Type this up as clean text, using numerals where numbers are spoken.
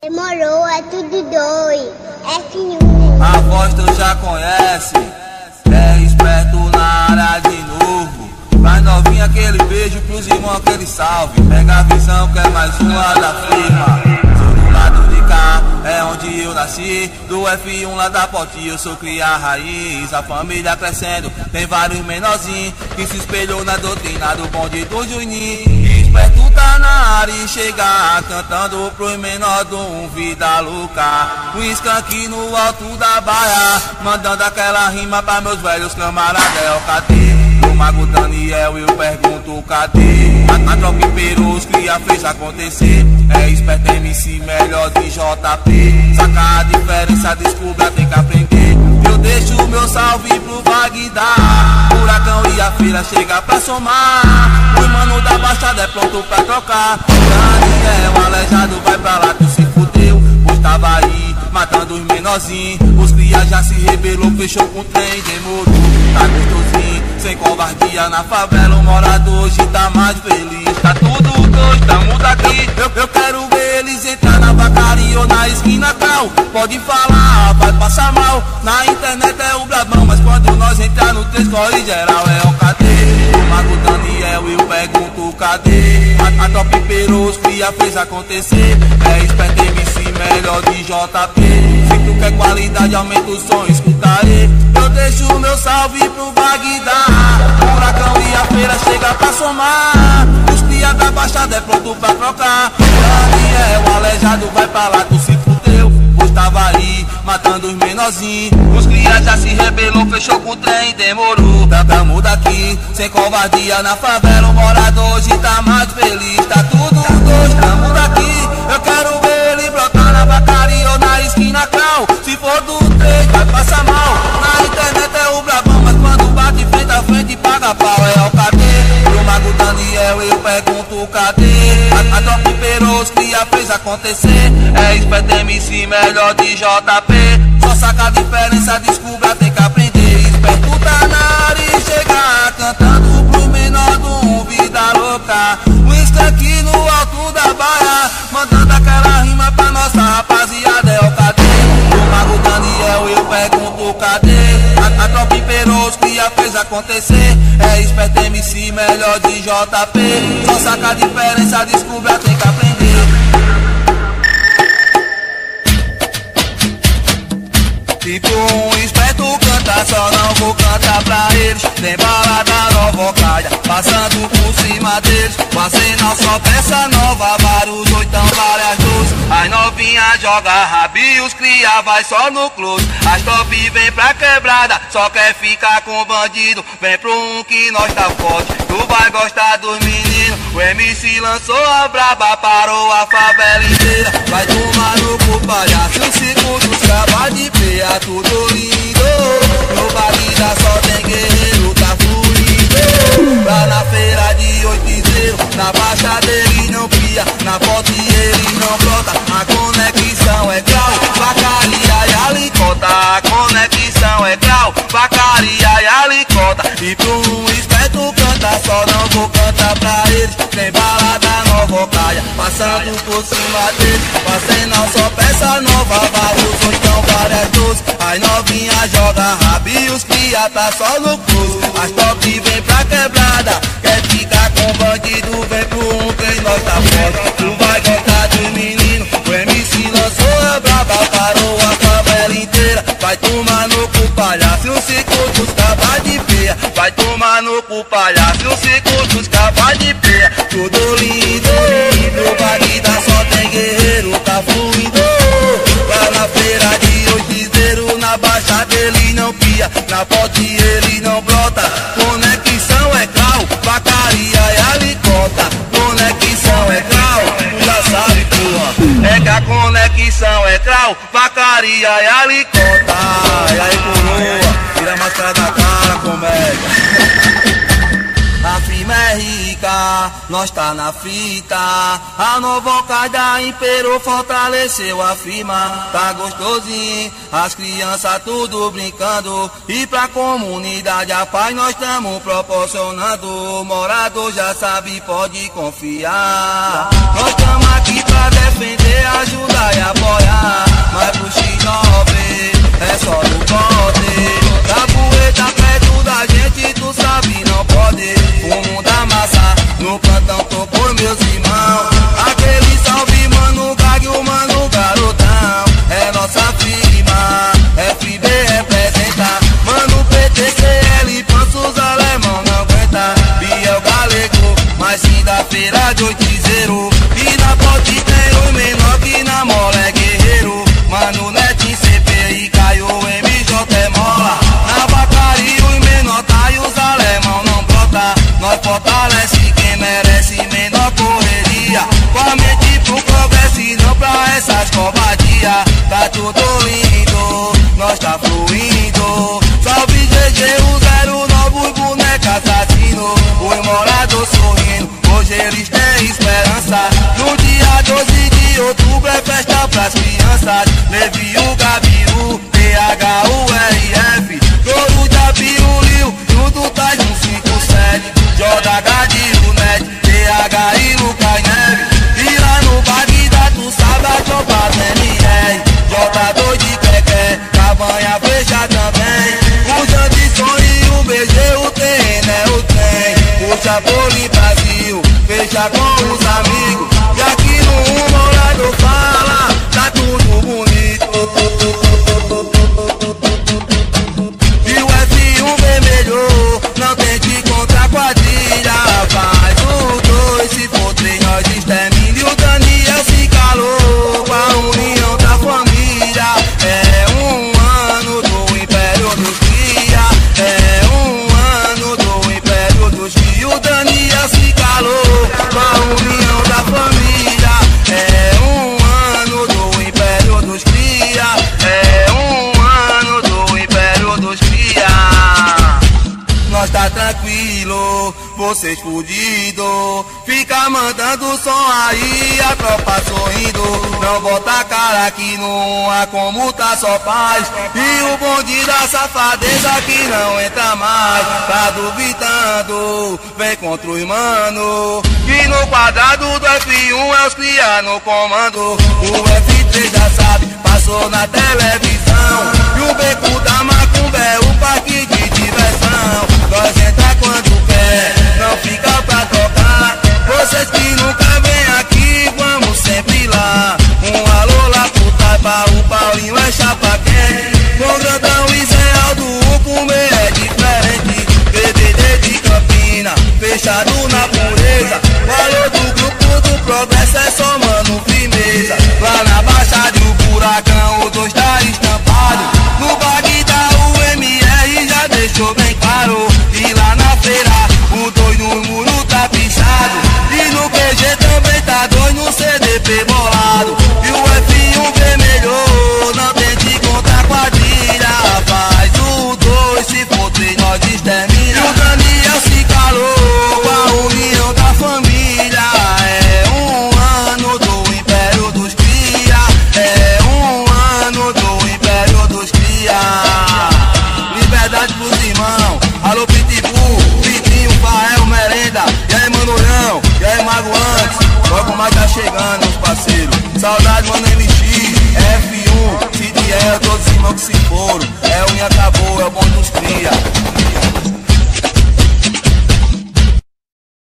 Demorou, é tudo dois. F1. A voz tu já conhece, é esperto na área de novo. Pra novinha aquele beijo, pros irmãos aquele salve. Pega a visão que é mais uma da firma. Sou do lado de cá, é onde eu nasci. Do F1 lá da Poti, eu sou cria raiz. A família crescendo, tem vários menorzinhos que se espelhou na doutrina do bonde do Juninho. Esperto tá na área e chega cantando pros menor do vida louca. Um skunk no alto da baia, mandando aquela rima pra meus velhos camaradas. É o cadê? O Mago Daniel, eu pergunto cadê? A tropa imperou, os cria fez acontecer. É esperto MC, melhor de JP. Saca a diferença, descubra, tem que aprender. Eu deixo o meu salve pro Bagdá. Furacão e a feira chega pra somar. O mano da Baixada é pronto pra trocar. Daniel, aleijado, vai pra lá, tu se fudeu. Pois tava aí, matando os menorzinhos. Os cria já se rebelou, fechou com o trem, demorou. Tá gostosinho, sem covardia na favela. O morador hoje tá mais feliz. Tá tudo doido, tamo daqui. Eu quero ver eles entrar na vacaria ou na esquina tal. Pode falar, vai passar mal. Na internet é o brabão, mas quando nós entrar no 3 corre geral é o cadê? O Mago Daniel, eu pergunto cadê? A top imperou, os cria fez acontecer. É esperto MC, melhor de JP. Se tu quer qualidade, aumenta o som, escuta aí. Eu deixo o meu salve pro Bagdá. Furacão e a feira chega pra somar. Os cria da Baixada é pronto pra trocar. Daniel, aleijado, vai pra lá, tu se fudeu. Pois tava aí, matando os menorzinhos. Os cria já se rebelou, fechou com o trem, demorou. Tamo daqui, sem covardia na favela. O morador hoje tá mais feliz. Tá tudo doido, tamo daqui. Eu quero ver ele brotar na vacaria ou na esquina cal. Se for do 3, vai passar mal. Na internet é o brabão, mas quando bate frente a frente paga pau. É o cadê? Pro Mago Daniel eu pergunto cadê? A top imperou, os cria fez acontecer. É esperto MC, melhor de JP. Só saca a diferença, descubra, tem que aprender. Esperto tá na área e chega cantando pro menor do vida louca. Um skunk no alto da baia, mandando aquela rima pra nossa rapaziada. É o cadê? O Mago Daniel eu pergunto cadê? A tropa imperou, os cria fez acontecer. É esperto MC, melhor de JP. Só saca a diferença, descubra, tem que aprender. Tipo um esperto canta, só não vou cantar pra eles. Tem balada nova, calha, passando por cima deles. O arsenal só peça nova, vários oitão, várias doces. As novinhas joga rabi, os cria vai só no close. As top vem pra quebrada, só quer ficar com bandido. Vem pro um que nós tá forte, tu vai gostar dos meninos. O MC lançou a braba, parou a favela inteira. Vai tomar no cu, palhaço, 5 segundos, cava de peia. Tudo lindo, no Bagdá só tem guerreiro, tá fluindo. Lá na feira de 8 na Baixada ele não cria, na Poti ele não brota. A conexão é grau, vacaria e alicota. A conexão é grau, vacaria e alicota. E pro um esperto canta, só não vou cantar pra eles. Tem balada nova, caia, passando por cima deles. Arsenal só peça nova, vários oitão, várias doces. As novinhas joga rabi, os cria tá só no cruz. As top vem pra quebrada, quer ficar com bandido. Vem pro um que nós tá forte, tu vai gostar dos meninos. O MC lançou a braba, parou a favela inteira. Vai tomar no cu, palhaço, 5 segundos, cava de peia. Vai tomar no cu, palhaço, 5 segundos, cava de peia. Tudo lindo, no Bagdá só tem guerreiro, tá fluindo. Lá na feira de 8 na Baixada ele não pia, na Poti ele não brota. Conexão é grau, vacaria e alicota. Conexão é grau, tu já sabe, porra. É que a conexão é grau, vacaria e alicota. E aí, coroa, tira a máscara da cara, comédia. A firma é rica, nós tá na fita. A nova cada imperou, fortaleceu a firma. Tá gostosinho, as crianças tudo brincando. E pra comunidade a paz nós tamo proporcionando. O morador já sabe, pode confiar. Nós tamo aqui pra defender, ajudar e apoiar. pras crianças. Levi, o Gabiru, THURF, Touro de Abiulio, junto tais no 57, JH de Lunete, TH e Lucas Neves. E lá no Bagdá tu sabe a tropa do MR, J2 de Quequé, Cabanha fecha também. O Jandisson e o BG, o TN é o trem. Puxa Poli Brasil, fecha com os amigos. E aqui no morador fala, tá tudo bonito. E o F1 vermelho, não tente contra a quadrilha. Faz o 2, se for 3 nós extermina. E o Daniel se calou com a união da família. É um ano do Império dos Cria. É um ano do Império dos Cria. E o Daniel se calou com a união da família. É um ano do Império dos Cria. É um ano do Império dos Cria. Nós tá tranquilo, vocês fudido. Fica mandando som aí, a tropa sorrindo. Não bota a cara que não há como tá só paz. E o bonde da safadeza que não entra mais. Tá duvidando, vem contra os mano. E no quadrado do F1 é os cria no comando. O F3 já sabe, passou na televisão. E o beco da Macumba é o parque de diversão. Nós entra quando quer, não fica pra tocar. Vocês que nunca vêm aqui, vamos sempre lá. Um alô lá pro Taipa, o Paulinho é chapa quente. Com Grandão e Zé Aldo, o comer é diferente. DVD de Campina, fechado na pureza. Valor do grupo do progresso é só mano firmeza. Lá na Baixada o Buracão, o 2 tá estampado. No Bagdá o MR já deixou bem claro. E lá na feira o 2 no muro tá pichado. E no QG também tá 2 no CDP bolado. E o F1 vermelho, não tente contra a quadrilha. Faz o 2, se for 3 nós extermina. E o Daniel se calou com a união da família. É um ano do Império dos Cria. É um ano do Império dos Cria. Liberdade pros irmãos. Alô Pitbull, Vitinho, Fael, Merenda. E aí Manolhão, e aí Mago Antes. Logo mais tá chegando os parceiros. Saudade, mano, MX, F1, CDL, todos os irmãos que se foram. É o e acabou, é o bom dos cria.